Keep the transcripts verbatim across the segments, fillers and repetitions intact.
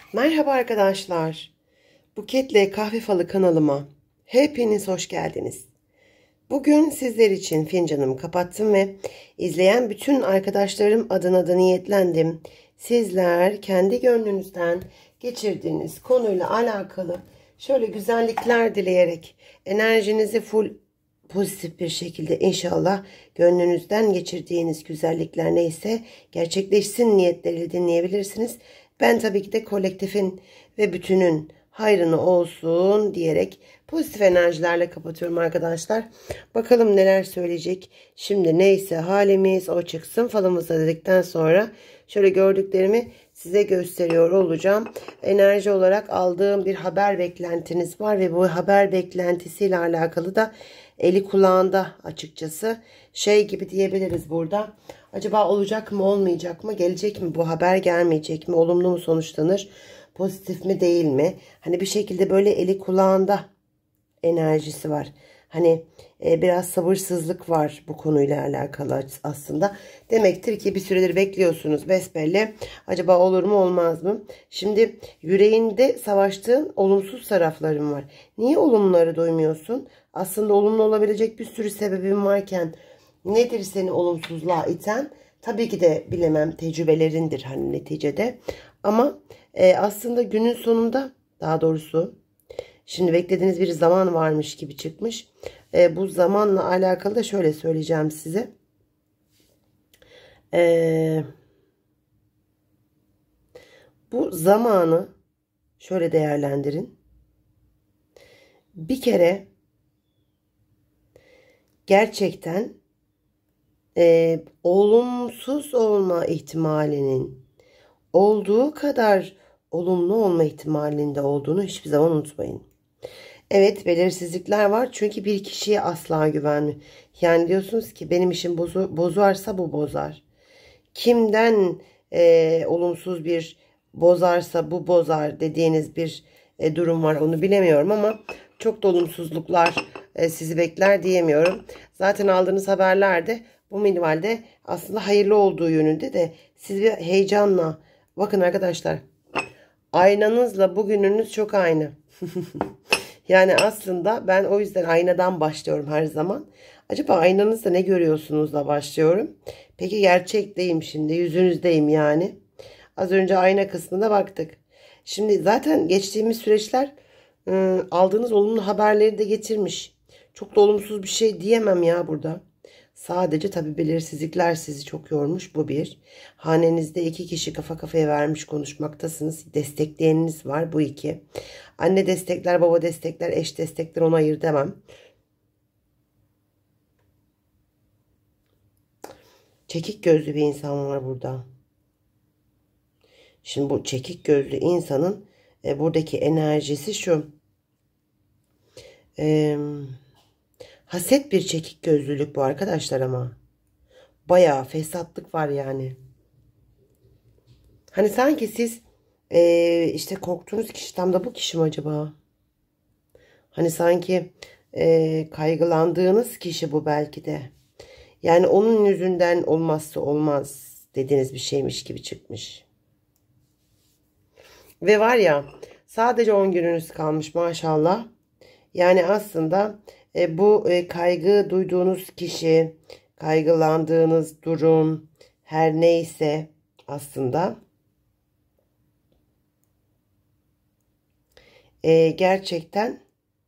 Merhaba arkadaşlar. Buketle Kahve Falı kanalıma hepiniz hoş geldiniz. Bugün sizler için fincanımı kapattım ve izleyen bütün arkadaşlarım adına da niyetlendim. Sizler kendi gönlünüzden geçirdiğiniz konuyla alakalı şöyle güzellikler dileyerek enerjinizi full pozitif bir şekilde inşallah gönlünüzden geçirdiğiniz güzellikler neyse gerçekleşsin niyetleriyle dinleyebilirsiniz. Ben tabii ki de kolektifin ve bütünün hayrını olsun diyerek pozitif enerjilerle kapatıyorum arkadaşlar. Bakalım neler söyleyecek. Şimdi neyse halimiz o çıksın falımıza dedikten sonra şöyle gördüklerimi size gösteriyor olacağım. Enerji olarak aldığım bir haber beklentiniz var ve bu haber beklentisiyle alakalı da eli kulağında açıkçası şey gibi diyebiliriz burada. Acaba olacak mı olmayacak mı, gelecek mi bu haber, gelmeyecek mi, olumlu mu sonuçlanır, pozitif mi değil mi? Hani bir şekilde böyle eli kulağında enerjisi var. Hani e, biraz sabırsızlık var bu konuyla alakalı aslında. Demektir ki bir süredir bekliyorsunuz besbelli. Acaba olur mu olmaz mı? Şimdi yüreğinde savaştığın olumsuz tarafların var. Niye olumluları duymuyorsun? Aslında olumlu olabilecek bir sürü sebebin varken nedir seni olumsuzluğa iten? Tabii ki de bilemem, tecrübelerindir hani neticede. Ama e, aslında günün sonunda, daha doğrusu şimdi beklediğiniz bir zaman varmış gibi çıkmış. E, bu zamanla alakalı da şöyle söyleyeceğim size. E, bu zamanı şöyle değerlendirin. Bir kere gerçekten e, olumsuz olma ihtimalinin olduğu kadar olumlu olma ihtimalinde olduğunu hiçbir zaman unutmayın. Evet, belirsizlikler var çünkü bir kişiye asla güvenmiyor. Yani diyorsunuz ki benim işim bozu, bozarsa bu bozar. Kimden e, olumsuz bir bozarsa bu bozar dediğiniz bir e, durum var, onu bilemiyorum ama çok da olumsuzluklar e, sizi bekler diyemiyorum. Zaten aldığınız haberlerde bu minvalde aslında hayırlı olduğu yönünde de siz bir heyecanla bakın arkadaşlar, aynanızla bugününüz çok aynı. Yani aslında ben o yüzden aynadan başlıyorum her zaman. Acaba aynanızda ne görüyorsunuz da başlıyorum. Peki gerçekteyim, şimdi yüzünüzdeyim yani. Az önce ayna kısmına baktık. Şimdi zaten geçtiğimiz süreçler ıı, aldığınız olumlu haberleri de getirmiş. Çok da olumsuz bir şey diyemem ya burada. Sadece tabi belirsizlikler sizi çok yormuş, bu bir. Hanenizde iki kişi kafa kafaya vermiş konuşmaktasınız. Destekleyeniniz var, bu iki. Anne destekler, baba destekler, eş destekler, ona ayır demem. Çekik gözlü bir insan var burada. Şimdi bu çekik gözlü insanın e, buradaki enerjisi şu. Eee... Haset bir çekik gözlülük bu arkadaşlar ama. Bayağı fesatlık var yani. Hani sanki siz ee, işte korktuğunuz kişi tam da bu kişi mi acaba? Hani sanki ee, kaygılandığınız kişi bu belki de. Yani onun yüzünden olmazsa olmaz dediğiniz bir şeymiş gibi çıkmış. Ve var ya, sadece on gününüz kalmış maşallah. Yani aslında e, bu e, kaygı duyduğunuz kişi, kaygılandığınız durum her neyse aslında e, gerçekten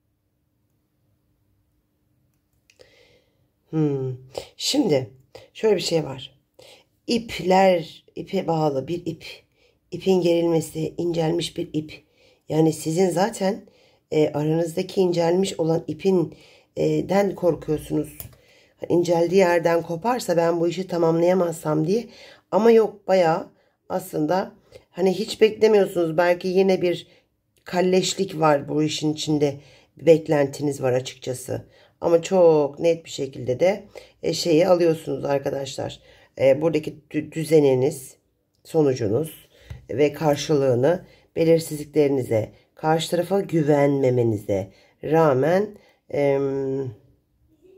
hmm. Şimdi şöyle bir şey var. İpler, ipe bağlı bir ip, ipin gerilmesi, incelmiş bir ip. Yani sizin zaten e, aranızdaki incelmiş olan ipin e, den korkuyorsunuz. İnceldiği yerden koparsa ben bu işi tamamlayamazsam diye. Ama yok, bayağı aslında hani hiç beklemiyorsunuz. Belki yine bir kalleşlik var bu işin içinde. Bir beklentiniz var açıkçası. Ama çok net bir şekilde de e, şeyi alıyorsunuz arkadaşlar. E, buradaki düzeniniz, sonucunuz ve karşılığını belirsizliklerinize, karşı tarafa güvenmemenize rağmen e,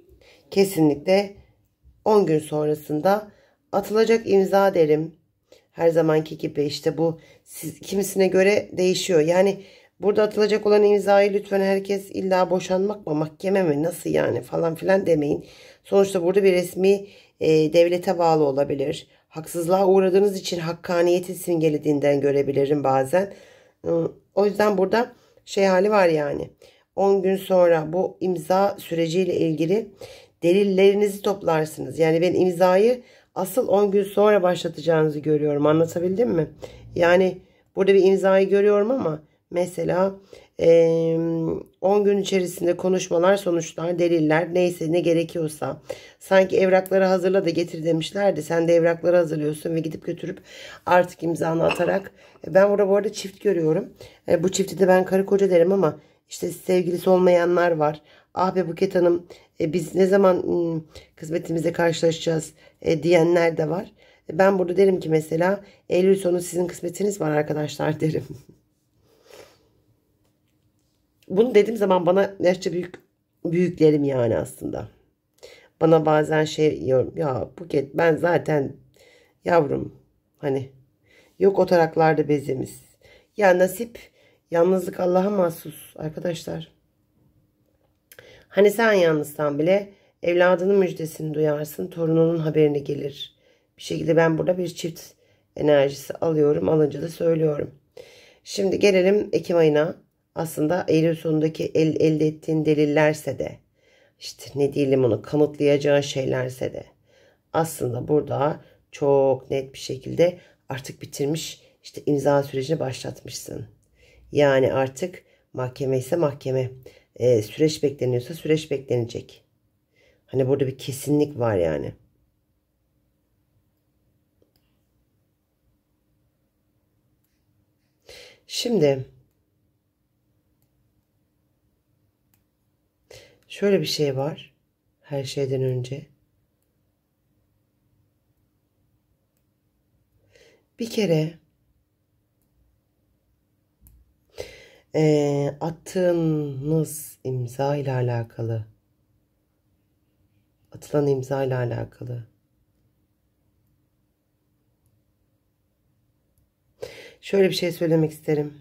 kesinlikle on gün sonrasında atılacak imza derim. Her zamanki gibi işte bu siz, kimisine göre değişiyor. Yani burada atılacak olan imzayı lütfen herkes illa boşanmak mı, mahkeme mi, nasıl yani falan filan demeyin. Sonuçta burada bir resmi e, devlete bağlı olabilir. Haksızlığa uğradığınız için hakkaniyeti simgelediğinden görebilirim bazen. O yüzden burada şey hali var yani. on gün sonra bu imza süreciyle ilgili delillerinizi toplarsınız. Yani ben imzayı asıl on gün sonra başlatacağınızı görüyorum. Anlatabildim mi? Yani burada bir imzayı görüyorum ama mesela on gün içerisinde konuşmalar, sonuçlar, deliller neyse ne gerekiyorsa, sanki evrakları hazırla da getir demişlerdi. Sen de evrakları hazırlıyorsun ve gidip götürüp artık imzanı atarak. Ben burada bu arada çift görüyorum. Bu çifti de ben karı koca derim ama işte sevgilisi olmayanlar var. Ah be Buket Hanım, e, biz ne zaman hmm, kısmetimizle karşılaşacağız e, diyenler de var. E, ben burada derim ki mesela Eylül sonu sizin kısmetiniz var arkadaşlar derim. Bunu dediğim zaman bana yaşça büyük büyüklerim yani aslında. Bana bazen şey diyorum ya Buket, ben zaten yavrum hani yok o taraklarda bezimiz. Ya nasip, yalnızlık Allah'a mahsus arkadaşlar. Hani sen yalnızsan bile evladının müjdesini duyarsın, torununun haberini gelir. Bir şekilde ben burada bir çift enerjisi alıyorum. Alınca da söylüyorum. Şimdi gelelim Ekim ayına. Aslında Eylül sonundaki el, elde ettiğin delillerse de, işte ne diyelim onu, kanıtlayacağın şeylerse de aslında burada çok net bir şekilde artık bitirmiş, işte imza sürecini başlatmışsın. Yani artık mahkeme ise mahkeme, e, süreç bekleniyorsa süreç beklenecek. Hani burada bir kesinlik var yani. Şimdi şöyle bir şey var her şeyden önce. Bir kere e, attığınız imza ile alakalı, atılan imza ile alakalı şöyle bir şey söylemek isterim.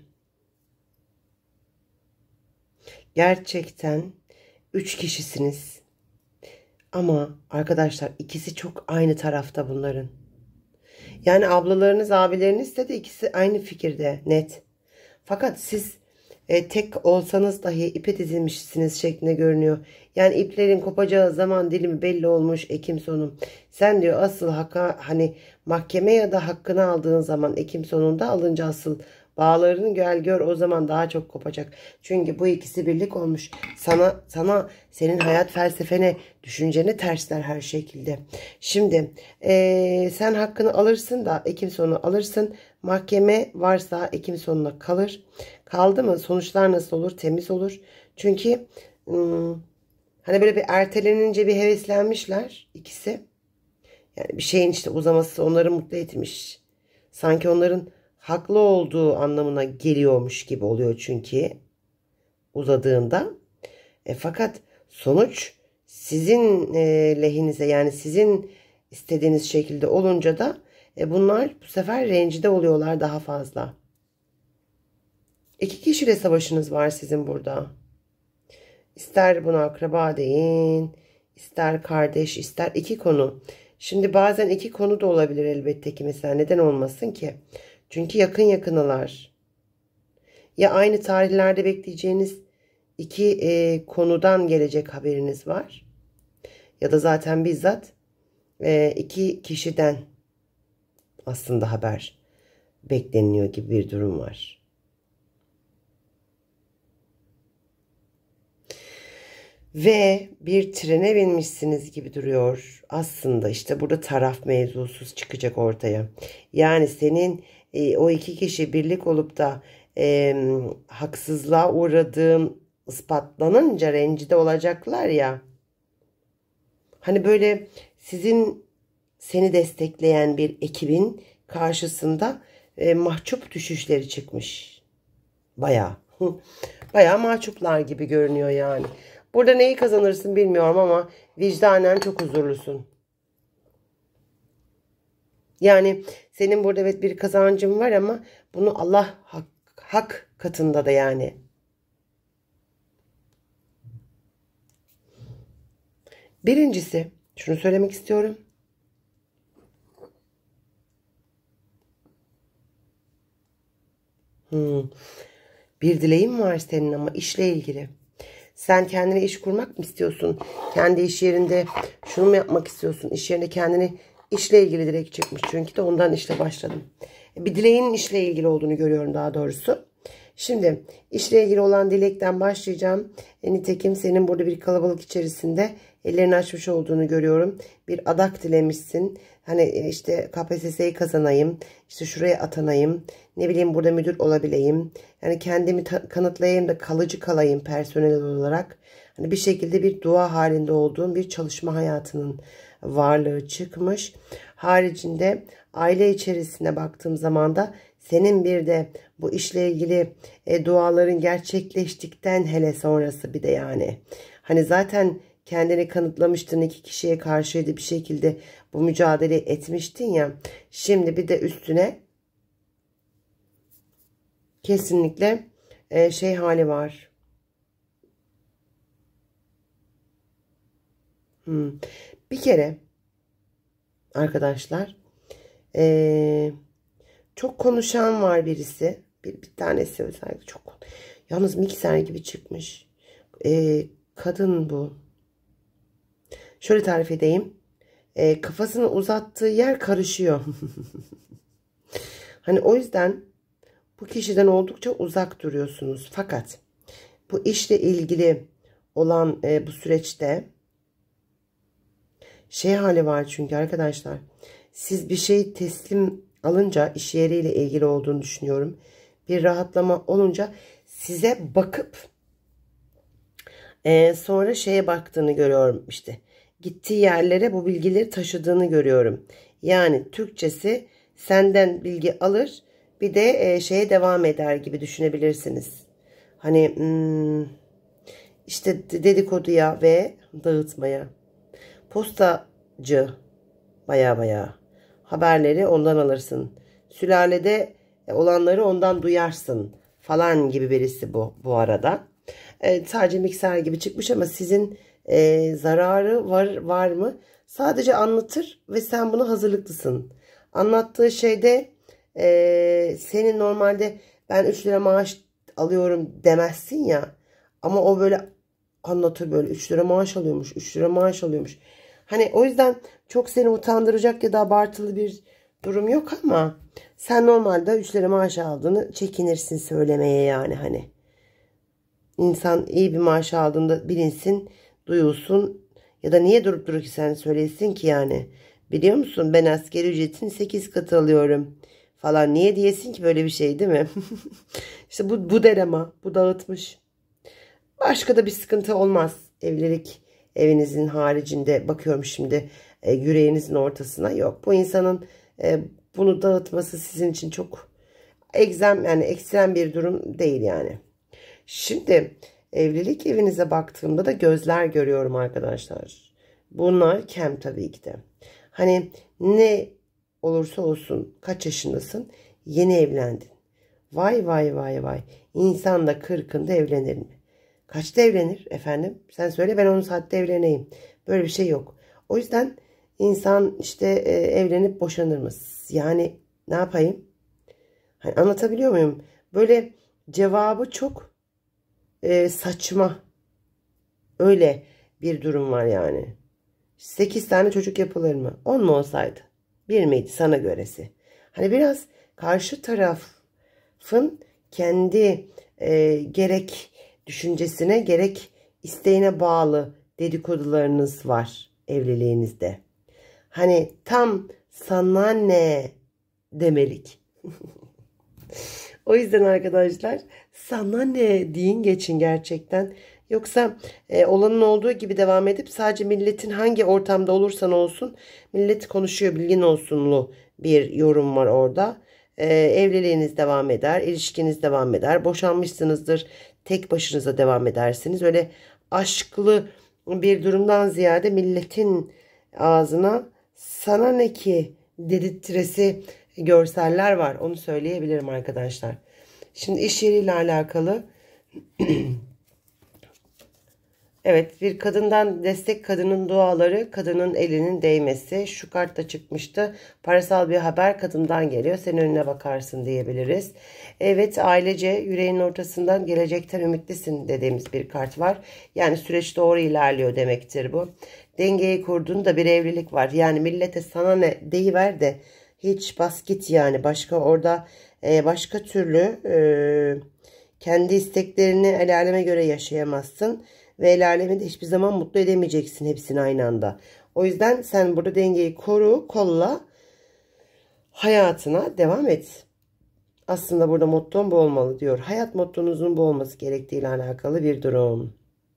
Gerçekten üç kişisiniz. Ama arkadaşlar ikisi çok aynı tarafta bunların. Yani ablalarınız, abileriniz de, de ikisi aynı fikirde, net. Fakat siz e, tek olsanız dahi ipe dizilmişsiniz şeklinde görünüyor. Yani iplerin kopacağı zaman dilimi belli olmuş Ekim sonu. Sen diyor asıl haka, hani mahkeme ya da hakkını aldığın zaman Ekim sonunda alınca asıl bağlarını gel gör, o zaman daha çok kopacak. Çünkü bu ikisi birlik olmuş. Sana sana senin hayat felsefene, düşüncene tersler her şekilde. Şimdi ee, sen hakkını alırsın da Ekim sonu alırsın. Mahkeme varsa Ekim sonuna kalır. Kaldı mı sonuçlar nasıl olur? Temiz olur. Çünkü hmm, hani böyle bir ertelenince bir heveslenmişler ikisi. Yani bir şeyin işte uzaması onları mutlu etmiş. Sanki onların haklı olduğu anlamına geliyormuş gibi oluyor çünkü uzadığında. E, fakat sonuç sizin e, lehinize, yani sizin istediğiniz şekilde olunca da e, bunlar bu sefer rencide oluyorlar daha fazla. İki kişiyle savaşınız var sizin burada. İster buna akraba deyin, ister kardeş, ister iki konu. Şimdi bazen iki konu da olabilir elbette ki, mesela neden olmasın ki? Çünkü yakın yakınılar. Ya aynı tarihlerde bekleyeceğiniz iki e, konudan gelecek haberiniz var. Ya da zaten bizzat e, iki kişiden aslında haber bekleniyor gibi bir durum var. Ve bir trene binmişsiniz gibi duruyor. Aslında işte burada taraf mevzusuz çıkacak ortaya. Yani senin e, o iki kişi birlik olup da e, haksızlığa uğradığın ispatlanınca rencide olacaklar ya. Hani böyle sizin seni destekleyen bir ekibin karşısında e, mahcup düşüşleri çıkmış. Bayağı. Bayağı mahcuplar gibi görünüyor yani. Burada neyi kazanırsın bilmiyorum ama vicdanen çok huzurlusun. Yani senin burada evet bir kazancın var ama bunu Allah hak, hak katında da yani. Birincisi şunu söylemek istiyorum. Hmm. Bir dileğin var senin ama işle ilgili. Sen kendine iş kurmak mı istiyorsun? Kendi iş yerinde şunu mu yapmak istiyorsun? İş yerinde kendini işle ilgili dilek çıkmış. Çünkü de ondan işle başladım. Bir dileğin işle ilgili olduğunu görüyorum daha doğrusu. Şimdi işle ilgili olan dilekten başlayacağım. E, nitekim senin burada bir kalabalık içerisinde ellerini açmış olduğunu görüyorum. Bir adak dilemişsin. Hani işte K P S S'yi kazanayım. İşte şuraya atanayım. Ne bileyim burada müdür olabileyim. Yani kendimi kanıtlayayım da kalıcı kalayım personel olarak. Hani bir şekilde bir dua halinde olduğum bir çalışma hayatının varlığı çıkmış. Haricinde aile içerisine baktığım zaman da senin bir de bu işle ilgili e, duaların gerçekleştikten hele sonrası bir de yani. Hani zaten kendini kanıtlamıştın, iki kişiye karşıydı bir şekilde bu mücadele etmiştin ya. Şimdi bir de üstüne kesinlikle e, şey hali var. Hmm. Bir kere arkadaşlar e, çok konuşan var birisi. Bir, bir tanesi özellikle çok. Yalnız mikser gibi çıkmış. E, kadın bu. Şöyle tarif edeyim. E, kafasını uzattığı yer karışıyor. Hani o yüzden bu kişiden oldukça uzak duruyorsunuz. Fakat bu işle ilgili olan e, bu süreçte şey hali var çünkü arkadaşlar. Siz bir şeyi teslim alınca iş yeriyle ilgili olduğunu düşünüyorum. Bir rahatlama olunca size bakıp e, sonra şeye baktığını görüyorum işte. Gittiği yerlere bu bilgileri taşıdığını görüyorum. Yani Türkçesi senden bilgi alır bir de e, şeye devam eder gibi düşünebilirsiniz. Hani hmm, işte dedikoduya ve dağıtmaya. Postacı baya baya haberleri ondan alırsın. Sülalede olanları ondan duyarsın falan gibi birisi bu bu arada. Evet, sadece mikser gibi çıkmış ama sizin e, zararı var var mı? Sadece anlatır ve sen buna hazırlıklısın. Anlattığı şeyde e, senin normalde ben üç lira maaş alıyorum demezsin ya. Ama o böyle anlatır böyle üç lira maaş alıyormuş, üç lira maaş alıyormuş. Hani o yüzden çok seni utandıracak ya da abartılı bir durum yok ama sen normalde üç lira maaş aldığını çekinirsin söylemeye yani hani. İnsan iyi bir maaş aldığında bilinsin, duyulsun ya da niye durup dururken söylesin ki yani. Biliyor musun ben asgari ücretin sekiz katı alıyorum falan. Niye diyesin ki böyle bir şey değil mi? İşte bu, bu derema, bu dağıtmış. Başka da bir sıkıntı olmaz. Evlilik evinizin haricinde bakıyorum şimdi e, yüreğinizin ortasına yok. Bu insanın e, bunu dağıtması sizin için çok egzem yani ekstrem bir durum değil yani. Şimdi evlilik evinize baktığımda da gözler görüyorum arkadaşlar. Bunlar kem tabii ki de. Hani ne olursa olsun kaç yaşındasın yeni evlendin. Vay vay vay vay. İnsan da kırkında evlenir mi? Kaçta evlenir efendim? Sen söyle ben on saatte evleneyim. Böyle bir şey yok. O yüzden insan işte e, evlenip boşanır mı? Yani ne yapayım? Hani anlatabiliyor muyum? Böyle cevabı çok e, saçma. Öyle bir durum var yani. sekiz tane çocuk yapılır mı? on mu olsaydı? Bir miydi sana göresi? Hani biraz karşı tarafın kendi e, gerek düşüncesine gerek isteğine bağlı dedikodularınız var evliliğinizde. Hani tam sana ne demelik. O yüzden arkadaşlar sana ne deyin geçin gerçekten. Yoksa e, olanın olduğu gibi devam edip sadece milletin hangi ortamda olursan olsun millet konuşuyor bilgin olsunlu bir yorum var orada. E, evliliğiniz devam eder, ilişkiniz devam eder. Boşanmışsınızdır, tek başınıza devam edersiniz. Öyle aşklı bir durumdan ziyade milletin ağzına sana ne ki dedirttiresi görseller var. Onu söyleyebilirim arkadaşlar. Şimdi iş yeriyle alakalı evet, bir kadından destek, kadının duaları, kadının elinin değmesi. Şu kartta çıkmıştı. Parasal bir haber kadından geliyor. Sen önüne bakarsın diyebiliriz. Evet, ailece yüreğinin ortasından gelecekten ümitlisin dediğimiz bir kart var. Yani süreç doğru ilerliyor demektir bu. Dengeyi kurduğunda bir evlilik var. Yani millete sana ne deyiver de hiç bas git yani. Başka orada e, başka türlü e, kendi isteklerini el aleme göre yaşayamazsın. Ve el alemi de hiçbir zaman mutlu edemeyeceksin hepsini aynı anda. O yüzden sen burada dengeyi koru, kolla, hayatına devam et. Aslında burada motton bu olmalı diyor. Hayat mottonuzun bu olması gerektiğiyle alakalı bir durum.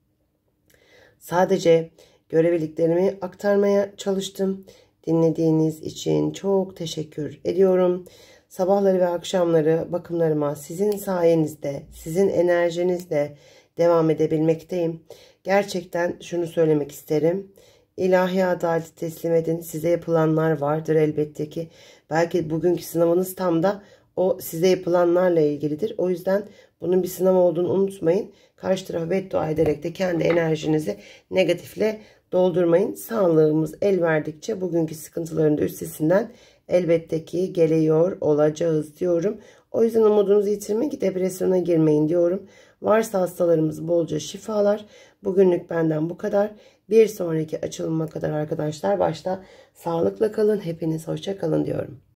Sadece görevliliklerimi aktarmaya çalıştım. Dinlediğiniz için çok teşekkür ediyorum. Sabahları ve akşamları bakımlarıma sizin sayenizde, sizin enerjinizle devam edebilmekteyim. Gerçekten şunu söylemek isterim. İlahi adaleti teslim edin. Size yapılanlar vardır elbette ki. Belki bugünkü sınavınız tam da o size yapılanlarla ilgilidir. O yüzden bunun bir sınav olduğunu unutmayın. Karşı tarafa beddua ederek de kendi enerjinizi negatifle doldurmayın. Sağlığımız el verdikçe bugünkü sıkıntıların da üstesinden elbette ki geliyor olacağız diyorum. O yüzden umudunuzu yitirmeyin, depresyona girmeyin diyorum. Varsa hastalarımız bolca şifalar. Bugünlük benden bu kadar. Bir sonraki açılıma kadar arkadaşlar başta sağlıkla kalın. Hepiniz hoşça kalın diyorum.